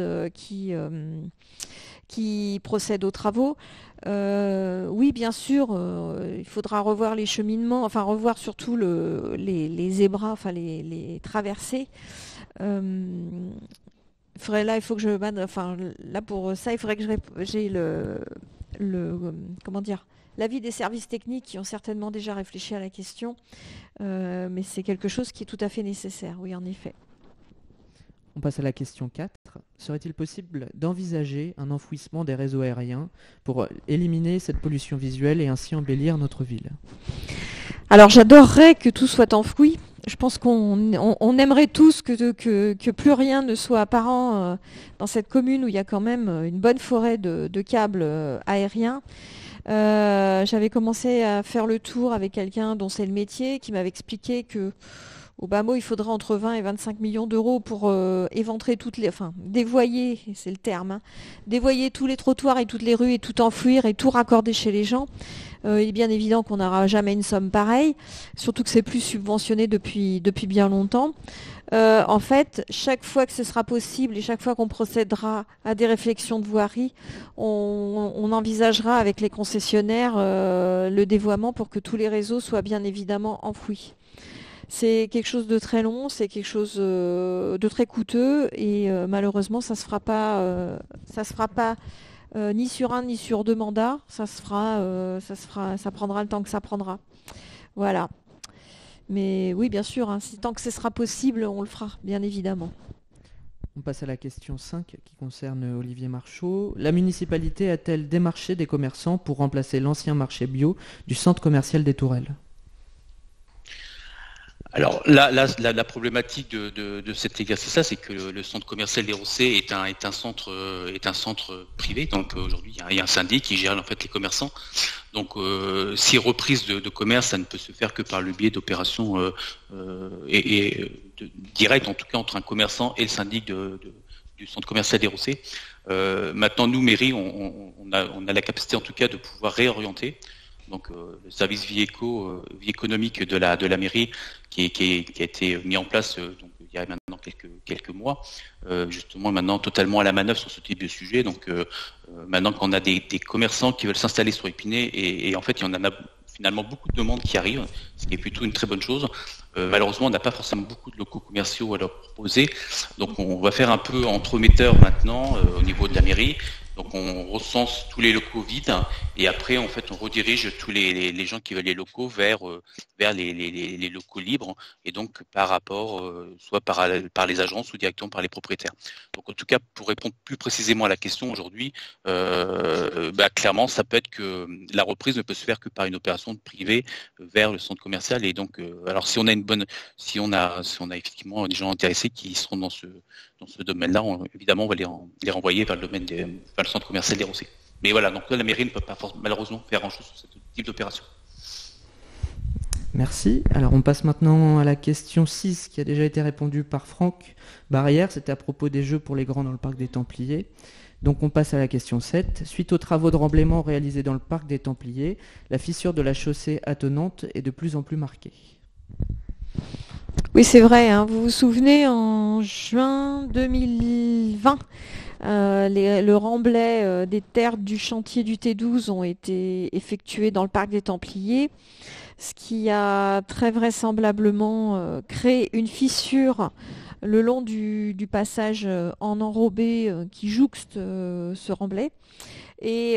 A: qui procède aux travaux. Oui, bien sûr, il faudra revoir les cheminements, enfin revoir surtout les zébras, enfin les traversées. il faut que là pour ça, il faudrait que j'ai comment dire, l'avis des services techniques qui ont certainement déjà réfléchi à la question, mais c'est quelque chose qui est tout à fait nécessaire, oui, en effet.
B: On passe à la question 4. Serait-il possible d'envisager un enfouissement des réseaux aériens pour éliminer cette pollution visuelle et ainsi embellir notre ville?
A: Alors j'adorerais que tout soit enfoui. Je pense qu'on aimerait tous que plus rien ne soit apparent dans cette commune où il y a quand même une bonne forêt de câbles aériens. J'avais commencé à faire le tour avec quelqu'un dont c'est le métier, qui m'avait expliqué que au bas mot, il faudrait entre 20 et 25 millions d'euros pour éventrer dévoyer, c'est le terme, hein, dévoyer tous les trottoirs et toutes les rues et tout enfouir et tout raccorder chez les gens. Il est bien évident qu'on n'aura jamais une somme pareille, surtout que c'est plus subventionné depuis bien longtemps. En fait, chaque fois que ce sera possible et chaque fois qu'on procédera à des réflexions de voirie, on envisagera avec les concessionnaires le dévoiement pour que tous les réseaux soient bien évidemment enfouis. C'est quelque chose de très long, c'est quelque chose de très coûteux et malheureusement ça se fera pas ni sur un ni sur deux mandats. Ça prendra le temps que ça prendra. Voilà. Mais oui, bien sûr, hein, tant que ce sera possible, on le fera, bien évidemment.
B: On passe à la question 5 qui concerne Olivier Marchot. La municipalité a-t-elle démarché des commerçants pour remplacer l'ancien marché bio du centre commercial des Tourelles?
C: Alors la problématique de cet exercice-là, c'est que le centre commercial des Rossets est un centre privé. Donc aujourd'hui, il y a un syndic qui gère en fait les commerçants. Donc si reprise de commerce, ça ne peut se faire que par le biais d'opérations directes, en tout cas entre un commerçant et le syndic du centre commercial des Rossets. Maintenant, nous, mairie, on a la capacité en tout cas de pouvoir réorienter. Donc le service vie économique de la mairie qui a été mis en place donc, il y a maintenant quelques mois, justement maintenant totalement à la manœuvre sur ce type de sujet. Donc maintenant qu'on a des commerçants qui veulent s'installer sur Épinay et en fait il y en a finalement beaucoup de demandes qui arrivent, ce qui est plutôt une très bonne chose. Malheureusement, on n'a pas forcément beaucoup de locaux commerciaux à leur proposer. Donc on va faire un peu entremetteur maintenant au niveau de la mairie. Donc on recense tous les locaux vides et après en fait on redirige tous les gens qui veulent les locaux vers les locaux libres et donc par rapport soit par les agences ou directement par les propriétaires. Donc en tout cas pour répondre plus précisément à la question aujourd'hui, clairement ça peut être que la reprise ne peut se faire que par une opération privée vers le centre commercial et donc alors si on a effectivement des gens intéressés qui seront dans ce domaine-là, évidemment, on va les renvoyer vers le centre commercial des Rossets. Mais voilà, donc là, la mairie ne peut pas malheureusement faire grand-chose sur ce type d'opération.
B: Merci. Alors, on passe maintenant à la question 6 qui a déjà été répondue par Franck Barrière. C'était à propos des jeux pour les grands dans le parc des Templiers. Donc, on passe à la question 7. Suite aux travaux de remblaiement réalisés dans le parc des Templiers, la fissure de la chaussée attenante est de plus en plus marquée.
A: Oui, c'est vrai, hein. Vous vous souvenez, en juin 2020, le remblai des terres du chantier du T12 ont été effectués dans le parc des Templiers, ce qui a très vraisemblablement créé une fissure le long du passage en enrobé qui jouxte ce remblai. Et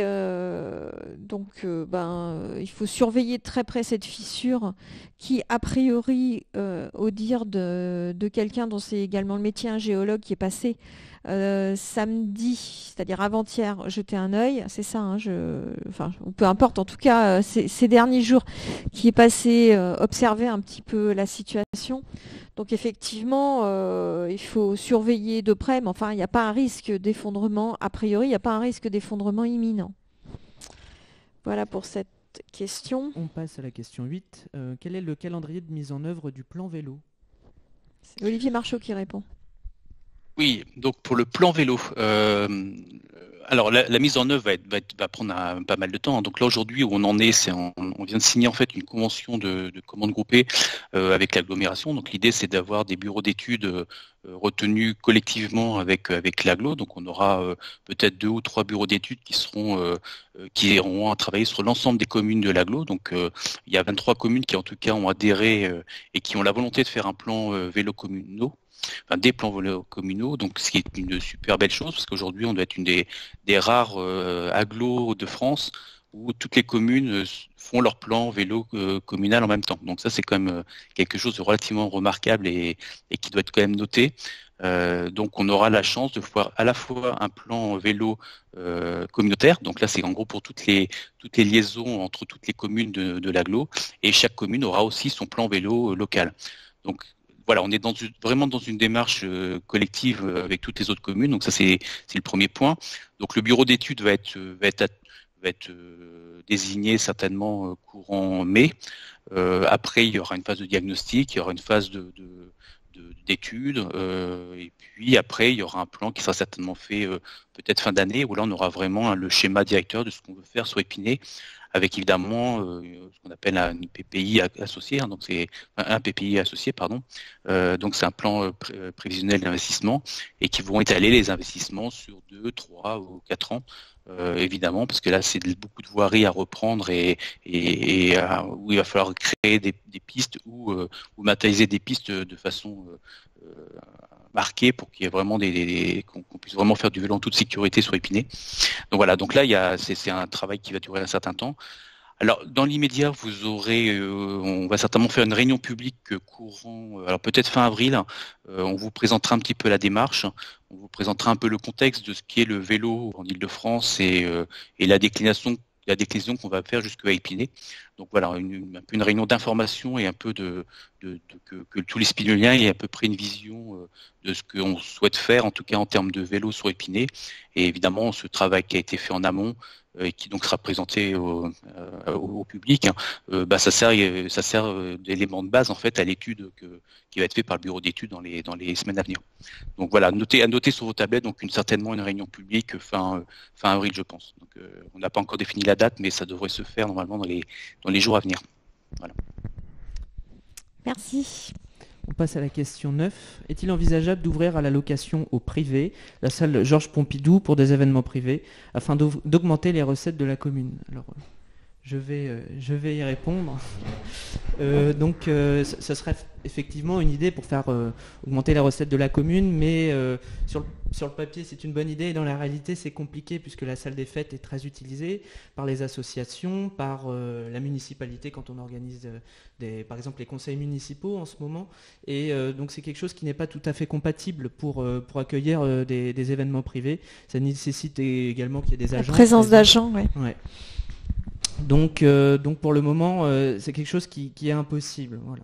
A: il faut surveiller de très près cette fissure qui, a priori, au dire de quelqu'un dont c'est également le métier, un géologue qui est passé samedi, c'est-à-dire avant-hier, jeter un œil, c'est ça, hein, peu importe, en tout cas, ces derniers jours, qui est passé observer un petit peu la situation. Donc effectivement, il faut surveiller de près, mais enfin, il n'y a pas un risque d'effondrement, a priori, il n'y a pas un risque d'effondrement imminent. Voilà pour cette question.
B: On passe à la question 8. Quel est le calendrier de mise en œuvre du plan vélo?
A: C'est Olivier Marchot qui répond.
C: Oui, donc pour le plan vélo, alors la mise en œuvre va prendre pas mal de temps. Donc là aujourd'hui où on en est, on vient de signer en fait une convention de commande groupée avec l'agglomération. Donc l'idée c'est d'avoir des bureaux d'études retenus collectivement avec l'agglo. Donc on aura peut-être 2 ou 3 bureaux d'études qui auront à travailler sur l'ensemble des communes de l'agglo. Donc il y a 23 communes qui en tout cas ont adhéré et qui ont la volonté de faire un plan vélo communaux. des plans vélo communaux, donc ce qui est une super belle chose, parce qu'aujourd'hui on doit être une des rares agglos de France où toutes les communes font leur plan vélo communal en même temps. Donc ça c'est quand même quelque chose de relativement remarquable et qui doit être quand même noté. Donc on aura la chance de voir à la fois un plan vélo communautaire, donc là c'est en gros pour toutes les liaisons entre toutes les communes de l'agglo, et chaque commune aura aussi son plan vélo local. Donc voilà, on est vraiment dans une démarche collective avec toutes les autres communes, donc ça c'est le premier point. Donc le bureau d'études va être désigné certainement courant mai. Après il y aura une phase de diagnostic, il y aura une phase d'études, et puis après il y aura un plan qui sera certainement fait peut-être fin d'année, où là on aura vraiment le schéma directeur de ce qu'on veut faire sur Épinay, avec évidemment ce qu'on appelle un PPI associé, donc c'est un PPI associé, pardon. Donc c'est un plan prévisionnel d'investissement, et qui vont étaler les investissements sur 2, 3 ou 4 ans. Évidemment, parce que là c'est beaucoup de voiries à reprendre et où il va falloir créer des pistes ou matérialiser des pistes de façon marquée, pour qu'il y ait vraiment qu'on puisse vraiment faire du vélo en toute sécurité sur Épinay. Donc voilà, donc là c'est un travail qui va durer un certain temps. Alors dans l'immédiat, vous aurez, on va certainement faire une réunion publique courant, alors peut-être fin avril. On vous présentera un petit peu la démarche, on vous présentera un peu le contexte de ce qu'est le vélo en Île-de-France et la déclinaison qu'on va faire jusqu'à Épinay. Donc voilà, un peu une réunion d'information et un peu que tous les spinoliens aient à peu près une vision de ce qu'on souhaite faire, en tout cas en termes de vélo sur Épinay. Et évidemment, ce travail qui a été fait en amont, et qui donc sera présenté au public, ça sert d'élément de base en fait à l'étude qui va être faite par le bureau d'études dans les semaines à venir. Donc voilà, à noter sur vos tablettes, donc certainement une réunion publique fin avril, je pense. Donc on n'a pas encore défini la date, mais ça devrait se faire normalement dans les jours à venir. Voilà.
A: Merci.
B: On passe à la question 9. Est-il envisageable d'ouvrir à la location au privé la salle Georges Pompidou pour des événements privés afin d'augmenter les recettes de la commune? Alors, je vais y répondre. Ça serait effectivement une idée pour faire augmenter les recettes de la commune, mais sur le papier c'est une bonne idée, et dans la réalité c'est compliqué, puisque la salle des fêtes est très utilisée par les associations, par la municipalité quand on organise par exemple les conseils municipaux en ce moment, et donc c'est quelque chose qui n'est pas tout à fait compatible pour accueillir des événements privés. Ça nécessite également qu'il y ait des agents.
A: La présence d'agents, oui.
B: Ouais. Donc pour le moment, c'est quelque chose qui est impossible. Voilà.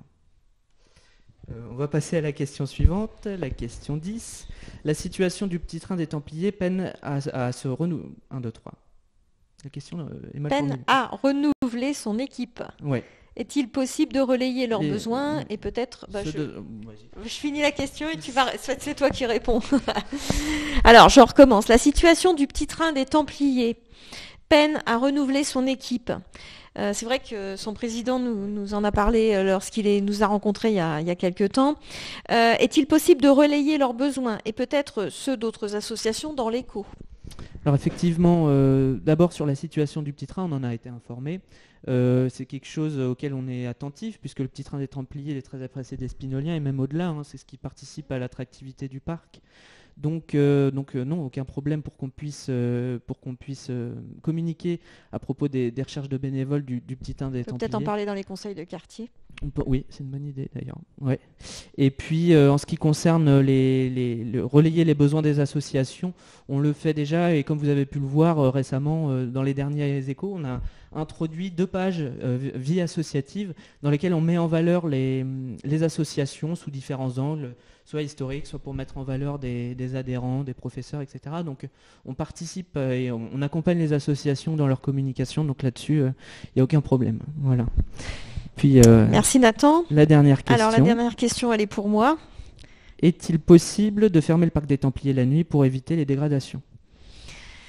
B: On va passer à la question suivante, la question 10. La situation du petit train des Templiers peine à se renouveler. 1, 2, 3. La question est mal formulée.
A: Peine à renouveler son équipe.
B: Ouais.
A: Est-il possible de relayer leurs besoins et peut-être... je finis la question et c'est toi qui réponds. Alors, je recommence. La situation du petit train des Templiers peine à renouveler son équipe. C'est vrai que son président nous en a parlé lorsqu'il nous a rencontrés il y a quelques temps. Est-il possible de relayer leurs besoins et peut-être ceux d'autres associations dans l'écho?
B: Alors effectivement, d'abord sur la situation du petit train, on en a été informé. C'est quelque chose auquel on est attentif, puisque le petit train des Templiers est très apprécié des Spinoliens et même au-delà. C'est ce qui participe à l'attractivité du parc. Donc non, aucun problème pour qu'on puisse communiquer à propos des recherches de bénévoles du petit train des Templiers.
A: Peut-être en parler dans les conseils de quartier.
B: Oui, c'est une bonne idée d'ailleurs. Ouais. Et puis en ce qui concerne relayer les besoins des associations, on le fait déjà, et comme vous avez pu le voir récemment dans les derniers échos, on a introduit 2 pages vie associative dans lesquelles on met en valeur les associations sous différents angles, soit historiques, soit pour mettre en valeur des adhérents, des professeurs, etc. Donc on participe et on accompagne les associations dans leur communication, donc là-dessus, il n'y a aucun problème. Voilà. Puis,
A: merci Nathan.
B: La dernière question.
A: Alors la dernière question, elle est pour moi.
B: Est-il possible de fermer le parc des Templiers la nuit pour éviter les dégradations?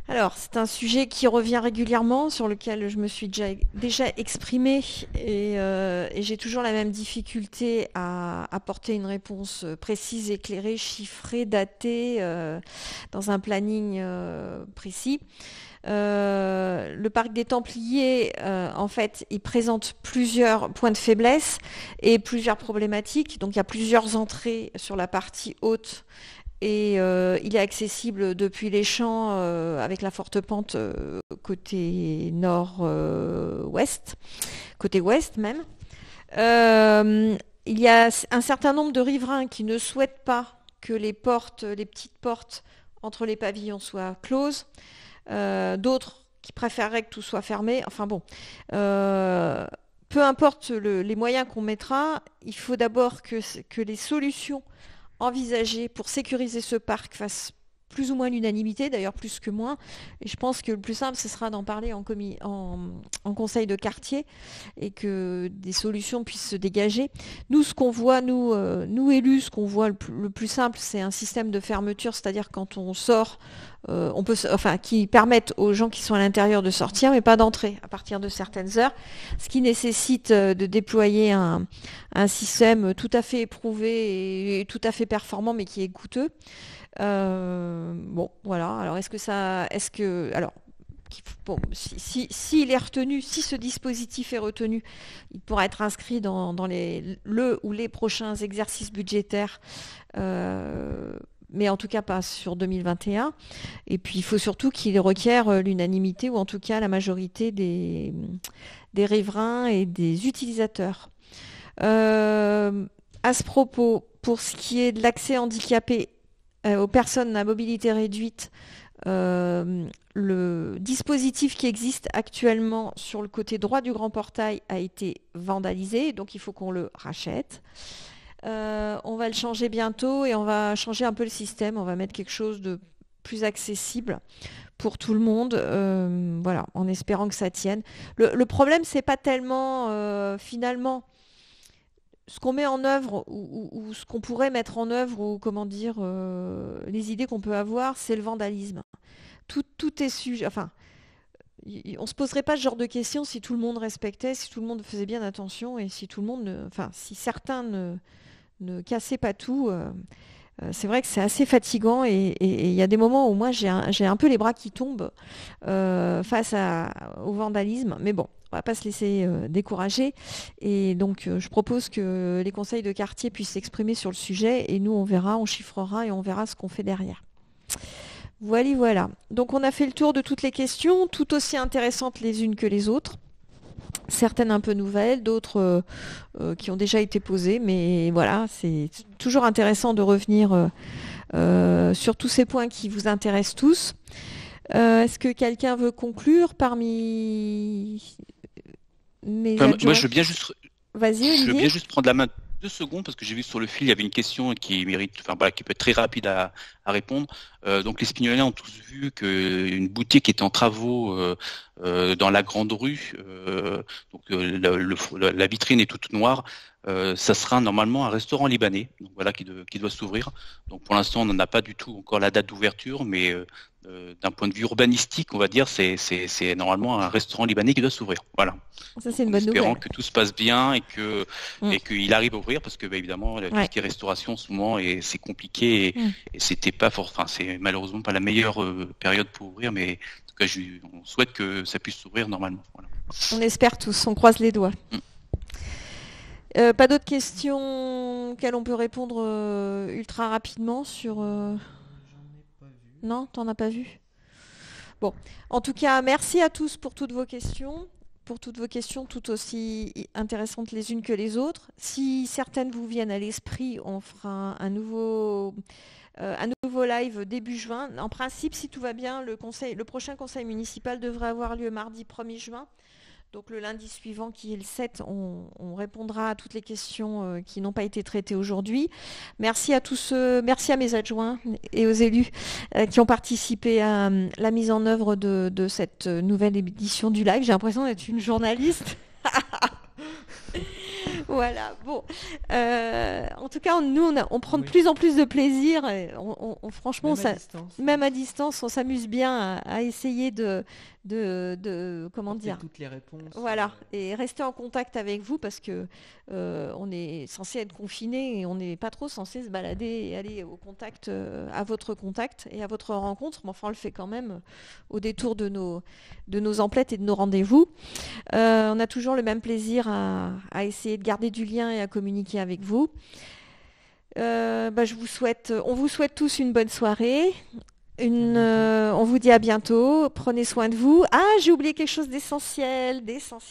A: Alors, c'est un sujet qui revient régulièrement, sur lequel je me suis déjà exprimée et j'ai toujours la même difficulté à apporter une réponse précise, éclairée, chiffrée, datée, dans un planning précis. Le parc des Templiers, en fait, il présente plusieurs points de faiblesse et plusieurs problématiques. Donc, il y a plusieurs entrées sur la partie haute et il est accessible depuis les champs avec la forte pente côté nord-ouest, côté ouest même. Il y a un certain nombre de riverains qui ne souhaitent pas que les petites portes entre les pavillons soient closes. D'autres qui préféreraient que tout soit fermé. Enfin bon, peu importe les moyens qu'on mettra, il faut d'abord que les solutions envisagées pour sécuriser ce parc fassent plus ou moins l'unanimité, d'ailleurs plus que moins. Et je pense que le plus simple, ce sera d'en parler en conseil de quartier et que des solutions puissent se dégager. Nous, ce qu'on voit, nous élus, ce qu'on voit le plus simple, c'est un système de fermeture, c'est-à-dire quand on sort, qui permettent aux gens qui sont à l'intérieur de sortir, mais pas d'entrer à partir de certaines heures, ce qui nécessite de déployer un système tout à fait éprouvé et tout à fait performant, mais qui est coûteux. Bon, voilà. Alors, s'il est retenu, si ce dispositif est retenu, il pourra être inscrit dans le ou les prochains exercices budgétaires, mais en tout cas pas sur 2021. Et puis, il faut surtout qu'il requiert l'unanimité ou en tout cas la majorité des riverains et des utilisateurs. À ce propos, pour ce qui est de l'accès handicapé aux personnes à mobilité réduite, le dispositif qui existe actuellement sur le côté droit du grand portail a été vandalisé, donc il faut qu'on le rachète. On va le changer bientôt et on va changer un peu le système, on va mettre quelque chose de plus accessible pour tout le monde, voilà, en espérant que ça tienne. Le problème, c'est pas tellement finalement ce qu'on met en œuvre ou ce qu'on pourrait mettre en œuvre ou comment dire, les idées qu'on peut avoir, c'est le vandalisme. Tout est sujet. Enfin, on se poserait pas ce genre de questions si tout le monde respectait, si tout le monde faisait bien attention et si tout le monde, si certains ne cassaient pas tout. C'est vrai que c'est assez fatigant et il y a des moments où moi j'ai un peu les bras qui tombent face au vandalisme. Mais bon, on va pas se laisser décourager. Et donc je propose que les conseils de quartier puissent s'exprimer sur le sujet et nous on verra, on chiffrera et on verra ce qu'on fait derrière. Voilà. Donc on a fait le tour de toutes les questions, tout aussi intéressantes les unes que les autres. Certaines un peu nouvelles, d'autres qui ont déjà été posées, mais voilà, c'est toujours intéressant de revenir sur tous ces points qui vous intéressent tous. Est-ce que quelqu'un veut conclure parmi mes adjoints ?
C: Moi, je veux bien juste
A: Vas-y, Olivier.
C: Je veux bien juste prendre la main 2 secondes parce que j'ai vu sur le fil, il y avait une question qui mérite, qui peut être très rapide à répondre. Donc les Spignolais ont tous vu qu'une boutique était en travaux dans la grande rue. Donc la vitrine est toute noire. Ça sera normalement un restaurant libanais, donc voilà, qui doit s'ouvrir. Donc pour l'instant, on n'en a pas du tout encore la date d'ouverture, mais d'un point de vue urbanistique, on va dire, c'est normalement un restaurant libanais qui doit s'ouvrir. Voilà.
A: Ça, c'est une bonne nouvelle.
C: Espérant que tout se passe bien et qu'il arrive à ouvrir, parce que évidemment, tout ce qui est restauration en ce moment, c'est compliqué et c'était pas c'est malheureusement pas la meilleure période pour ouvrir, mais en tout cas, on souhaite que ça puisse s'ouvrir normalement. Voilà.
A: On espère tous, on croise les doigts. Pas d'autres questions auxquelles on peut répondre ultra rapidement sur... J'en ai pas vu. Non, t'en as pas vu ? Bon, en tout cas, merci à tous pour toutes vos questions, tout aussi intéressantes les unes que les autres. Si certaines vous viennent à l'esprit, on fera un nouveau live début juin. En principe, si tout va bien, le prochain conseil municipal devrait avoir lieu mardi 1er juin. Donc le lundi suivant, qui est le 7, on répondra à toutes les questions qui n'ont pas été traitées aujourd'hui. Merci à tous merci à mes adjoints et aux élus qui ont participé à la mise en œuvre de cette nouvelle édition du live. J'ai l'impression d'être une journaliste. Voilà, bon. En tout cas, nous, on prend de plus en plus de plaisir. Et franchement, même à distance, on s'amuse bien à essayer comment dire,
B: toutes les réponses.
A: Voilà, et rester en contact avec vous parce que on est censé être confiné et on n'est pas trop censé se balader et aller au contact, à votre contact et à votre rencontre. Mais enfin, on le fait quand même au détour de nos emplettes et de nos rendez-vous. On a toujours le même plaisir à essayer de garder du lien et à communiquer avec vous. On vous souhaite tous une bonne soirée. On vous dit à bientôt. Prenez soin de vous. Ah, j'ai oublié quelque chose d'essentiel.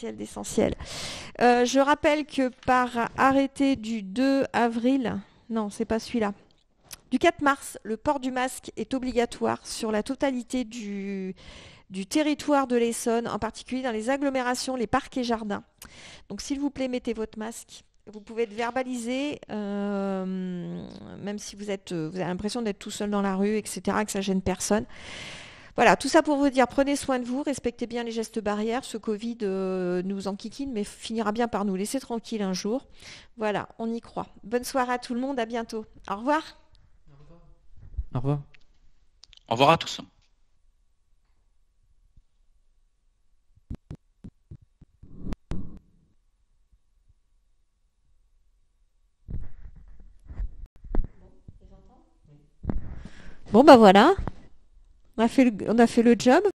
A: Je rappelle que par arrêté du 2 avril, non, c'est pas celui-là, du 4 mars, le port du masque est obligatoire sur la totalité du territoire de l'Essonne, en particulier dans les agglomérations, les parcs et jardins. Donc s'il vous plaît, mettez votre masque. Vous pouvez être verbalisé, même si vous avez l'impression d'être tout seul dans la rue, etc., que ça gêne personne. Voilà, tout ça pour vous dire, prenez soin de vous, respectez bien les gestes barrières. Ce Covid nous enquiquine, mais finira bien par nous laisser tranquille un jour. Voilà, on y croit. Bonne soirée à tout le monde, à bientôt. Au revoir.
B: Au revoir.
C: Au revoir à tous.
A: Bon, bah voilà, on a fait le job.